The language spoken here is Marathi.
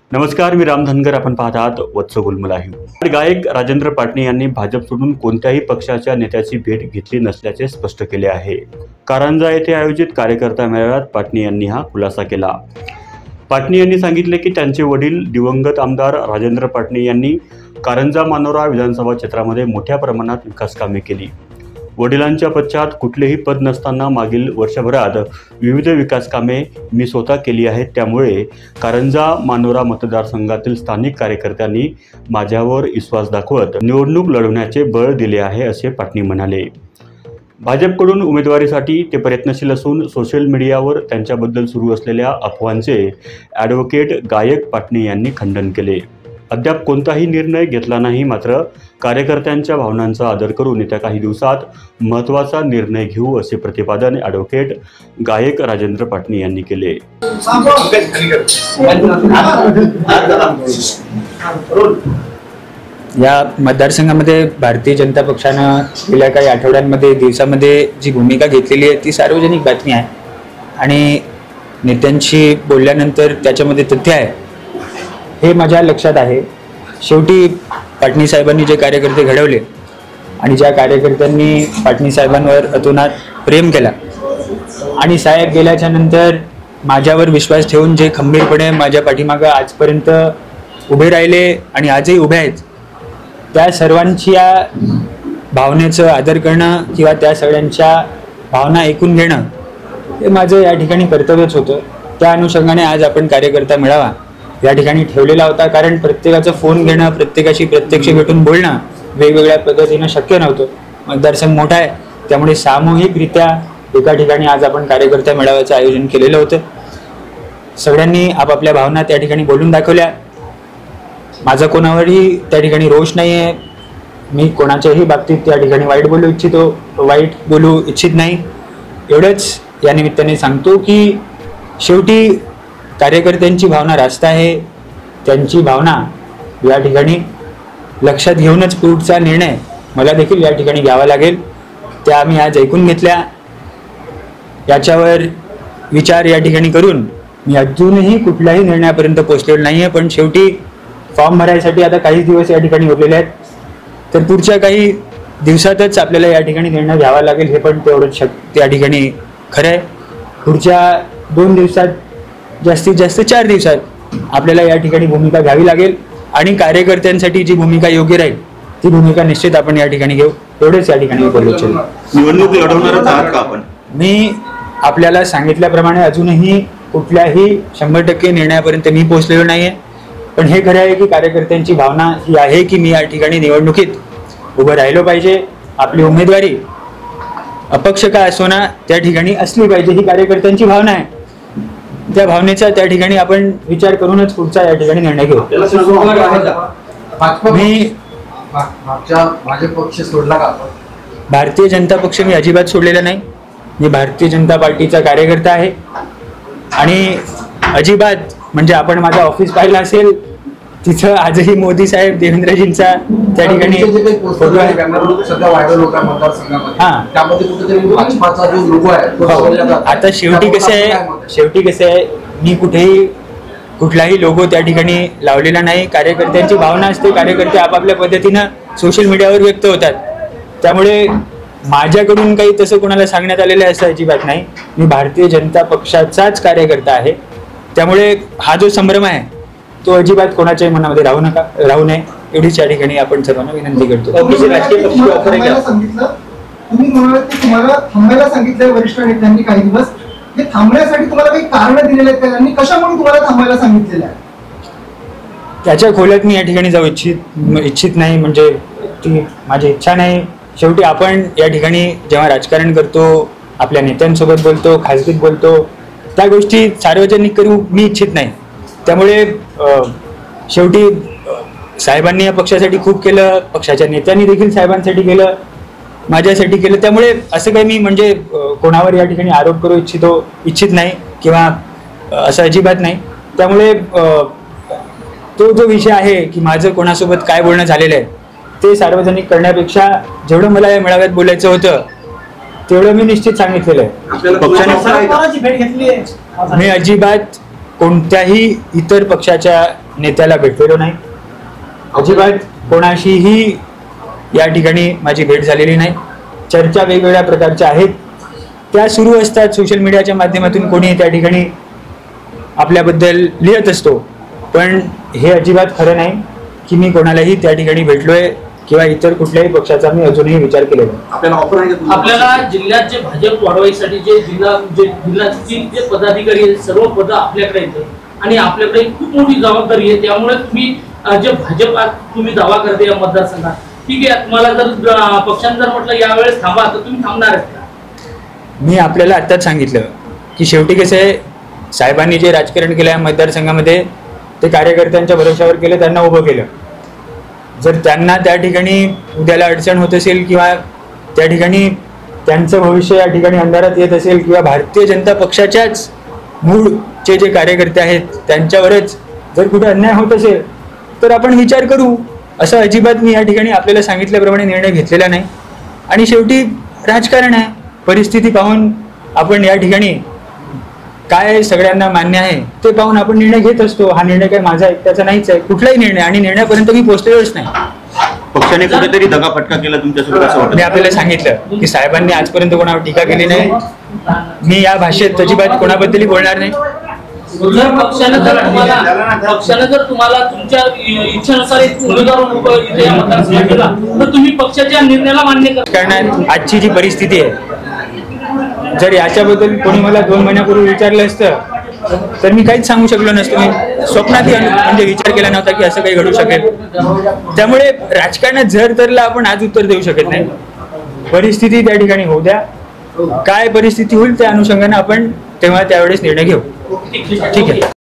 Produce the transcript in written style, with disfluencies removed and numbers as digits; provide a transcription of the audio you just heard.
नमस्कार, मी राम धनगर. आपण पाहत आहात वत्स गुलमलाही. गायक राजेंद्र पाटणी यांनी भाजप सोडून कोणत्याही पक्षाच्या नेत्याची भेट घेतली नसल्याचे स्पष्ट केले आहे. कारंजा येथे आयोजित कार्यकर्ता मेळाव्यात पाटणी यांनी हा खुलासा केला. पाटणी यांनी सांगितले की त्यांचे वडील दिवंगत आमदार राजेंद्र पाटणी यांनी कारंजा मानोरा विधानसभा क्षेत्रामध्ये मोठ्या प्रमाणात विकास कामे केली. वडिलांच्या पश्चात कुठलेही पद नसताना मागील वर्षभरात विविध विकास कामे मी स्वतः केली आहेत. त्यामुळे कारंजा मानोरा मतदारसंघातील स्थानिक कार्यकर्त्यांनी माझ्यावर विश्वास दाखवत निवडणूक लढवण्याचे बळ दिले आहे, असे पाटणी म्हणाले. भाजपकडून उमेदवारीसाठी ते प्रयत्नशील असून सोशल मीडियावर त्यांच्याबद्दल सुरू असलेल्या अफवांचे ॲडव्होकेट गायक पाटणी यांनी खंडन केले. अद्याप कोणताही निर्णय घेतला नाही, मात्र कार्यकर्त्यांच्या भावनांचा आदर करून येत्या काही दिवसात महत्त्वाचा निर्णय घेऊ, असे प्रतिपादन ॲडव्होकेट गायक राजेंद्र पाटणी यांनी केले. या मतदारसंघामध्ये भारतीय जनता पक्षानं गेल्या काही आठवड्यांमध्ये दिवसामध्ये जी भूमिका घेतलेली आहे ती सार्वजनिक बातमी आहे आणि नेत्यांशी बोलल्यानंतर त्याच्यामध्ये तथ्य आहे हे माझ्या लक्षात आहे. शेवटी पाटणी साहेबांनी जे कार्यकर्ते घडवले आणि ज्या कार्यकर्त्यांनी पाटणी साहेबांवर अतोनात प्रेम केला आणि साहेब गेल्याच्या नंतर माझ्यावर विश्वास ठेवून जे खंबीरपणे माझ्या पाठीमागं आजपर्यंत उभे राहिले आणि आजही उभे आहेत, त्या सर्वांच्या भावनेचं आदर करणं किंवा त्या सगळ्यांच्या भावना ऐकून घेणं हे माझं या ठिकाणी कर्तव्यच होतं. त्या अनुषंगाने आज आपण कार्यकर्ता मेळावा या ठिकाणी ठेवलेला होता. कारण प्रत्येकाचा फोन घेणं, प्रत्येकाशी प्रत्यक्ष भेटून बोलणं वेगवेगळ्या पद्धतीनं शक्य नव्हतं. मतदारसंघ मोठा आहे, त्यामुळे सामूहिकरित्या एका ठिकाणी आज आपण कार्यकर्ता मेळाव्याचं आयोजन केलेलं होतं. सगळ्यांनी आपापल्या भावना त्या ठिकाणी बोलून दाखवल्या. माझा कोणावरही त्या ठिकाणी रोष नाही आहे. मी कोणाच्याही बाबतीत त्या ठिकाणी वाईट बोलू इच्छित नाही. एवढंच या निमित्ताने सांगतो की शेवटी कार्यकर्त्यांची भावना रास्त आहे. त्यांची भावना या ठिकाणी लक्षात घेऊनच पुढचा निर्णय मला देखील या ठिकाणी घ्यावा लागेल. त्या आम्ही आज ऐकून घेतल्या. याच्यावर विचार या ठिकाणी करून मी अजूनही कुठल्याही निर्णयापर्यंत पोहोचलेलो नाही आहे. पण शेवटी फॉर्म भरायसाठी आता काही दिवस या ठिकाणी उरलेले आहेत, तर पुढच्या काही दिवसातच आपल्याला या ठिकाणी निर्णय घ्यावा लागेल. हे पण तेवढंच त्या ठिकाणी खरं आहे. पुढच्या 2 दिवसात, जास्तीत जास्त 4 दिवसात आपल्याला या ठिकाणी भूमिका घ्यावी लागेल आणि कार्यकर्त्यांसाठी जी भूमिका योग्य राहील ती भूमिका निश्चित आपण या ठिकाणी घेऊ. एवढेच या ठिकाणी बोलू इच्छितो. निवडणूक लढवणारच आहात का आपण? मी आपल्याला सांगितल्याप्रमाणे अजूनही कुठल्याही 100% निर्णयापर्यंत मी पोहोचलेलो नाही आहे. पण हे खरं आहे की कार्यकर्त्यांची भावना ही आहे की मी या ठिकाणी निवडणुकीत उभं राहिलो पाहिजे. आपली उमेदवारी अपक्ष का असो ना त्या ठिकाणी असली पाहिजे, ही कार्यकर्त्यांची भावना आहे. त्या भावनेचा त्या ठिकाणी आपण विचार करूनच पुढचा या ठिकाणी निर्णय घेऊ. मी भाजप पक्ष सोडला का? भारतीय जनता पक्ष मी अजिबात सोडलेला नाही. मी भारतीय जनता पार्टीचा कार्यकर्ता आहे आणि अजिबात म्हणजे आपण माझं ऑफिस पाहिलं असेल तिथं आजही मोदी साहेब देवेंद्रजींचा त्या ठिकाणी फोटो आहे. सध्या व्हायरल होता मतदारसंघामध्ये, त्यामध्ये कुठेतरी भाजपाचा जो लोगो आहे. आता शेवटी कसं आहे मी कुठलाही लोगो त्या ठिकाणी लावलेला नाही. कार्यकर्त्यांची भावना असते, कार्यकर्ते आपापल्या पद्धतीनं सोशल मीडियावर व्यक्त होतात. त्यामुळे माझ्याकडून काही तसं कोणाला सांगण्यात आलेलं आहे असं अजिबात नाही. मी भारतीय जनता पक्षाचाच कार्यकर्ता आहे. त्यामुळे हा जो संभ्रम आहे तो अजिबात कोणाच्याही मनामध्ये राहू नये एवढीच या ठिकाणी आपण सर्वांना विनंती करतो. तुम्ही म्हणालात की तुम्हाला थांबायला सांगितलंय वरिष्ठ नेत्यांनी काही दिवस. हे थांबण्यासाठी तुम्हाला काही कारण दिलेले आहेत त्यांनी? कशामुळे तुम्हाला थांबायला सांगितलेलं आहे? त्याच्या खोल्यात मी या ठिकाणी जाऊ इच्छित नाही. म्हणजे ती माझी इच्छा नाही. शेवटी आपण या ठिकाणी जेव्हा राजकारण करतो, आपल्या नेत्यांसोबत बोलतो, खासगीत बोलतो, त्या गोष्टी सार्वजनिक करू मी इच्छित नाही. त्यामुळे शेवटी साहेबांनी या पक्षासाठी खूप केलं, पक्षाच्या नेत्यांनी देखील साहेबांसाठी केलं, माझ्यासाठी केलं. त्यामुळे असं काही मी म्हणजे कोणावर या ठिकाणी आरोप करू इच्छित नाही किंवा असं अजिबात नाही. त्यामुळे तो जो विषय आहे की माझं कोणासोबत काय बोलणं झालेलं आहे ते सार्वजनिक करण्यापेक्षा जेवढं मला या मेळाव्यात बोलायचं होतं तेवढं मी निश्चित सांगितलेलं आहे. मी अजिबात कोणत्याही इतर पक्षाच्या नेत्याला भेटलेलो नाही. अजिबात कोणाशीही या ठिकाणी माझी भेट झालेली नाही. चर्चा वेगवेगळ्या प्रकारच्या आहेत, त्या सुरू असतात सोशल मीडियाच्या माध्यमातून. कोणी त्या ठिकाणी आपल्याबद्दल लिहित असतो, पण हे अजिबात खरं नाही की मी कोणालाही त्या ठिकाणी भेटलोय किंवा इतर कुठल्याही पक्षाचा मी अजूनही विचार केलेला. आपल्याला ऑफर आहे का? आपल्याला जिल्ह्यात जे भाजप वाढवायसाठी जिल्ह्याचे जे पदाधिकारी आहेत, सर्व पदं आपल्याकडे येतात आणि आपल्याकडे खूप मोठी जबाबदारी आहे. त्यामुळे तुम्ही जे भाजप तुम्ही दावा करते या मतदारसंघात, ठीक आहे, तुम्हाला जर पक्षाने जर म्हटलं यावेळेस थांबा, तर तुम्ही थांबणार आहेत का? मी आपल्याला आत्ताच सांगितलं की शेवटी कसं आहे, साहेबांनी जे राजकारण केलं या मतदारसंघामध्ये ते कार्यकर्त्यांच्या भरोशावर केलं, त्यांना उभं केलं. जर त्यांना त्या ठिकाणी उद्याला अडचण होत असेल किंवा त्या ठिकाणी त्यांचं भविष्य या ठिकाणी अंधारात येत असेल किंवा भारतीय जनता पक्षाच्याच मूळचे जे कार्यकर्ते आहेत त्यांच्यावरच जर कुठे अन्याय होत असेल तर आपण विचार करू. असं अजिबात मी या ठिकाणी आपल्याला सांगितल्याप्रमाणे निर्णय घेतलेला नाही. आणि शेवटी राजकारण आहे, परिस्थिती पाहून आपण या ठिकाणी काय सगळ्यांना मान्य आहे ते पाहून आपण निर्णय घेत असतो. हा निर्णय काय माझा एकट्याचा नाहीच आहे, कुठलाही निर्णय, आणि निर्णयापर्यंत मी पोहोचलेलोच नाही. पक्षाने कुठेतरी दगाफटका केला तुमच्यासोबत असं वाटतं? मी आपल्याला सांगितलं की साहेबांनी आजपर्यंत कोणावर टीका केली नाही. मी या भाषेत अजिबात कोणाबद्दलही बोलणार नाही. जर पक्षाने जर तुम्हाला तुमच्या इच्छेनुसार एक उमेदवार इथे या मतदारसंघात केला, तर तुम्ही पक्षाच्या निर्णयाला मान्य करता? कारण आजची जी परिस्थिती आहे, जर याच्याबद्दल कोणी मला 2 महिन्यापूर्वी विचारलं असतं तर मी काहीच सांगू शकलो नसतो. मी स्वप्नातही म्हणजे विचार केला नव्हता की असं काही घडू शकेल. त्यामुळे राजकारणात झर तरला आपण आज उत्तर देऊ शकत नाही. परिस्थिती त्या ठिकाणी होऊ द्या, काय परिस्थिती होईल त्या अनुषंगाने आपण तेव्हा त्यावेळेस निर्णय घेऊ. ठीक आहे.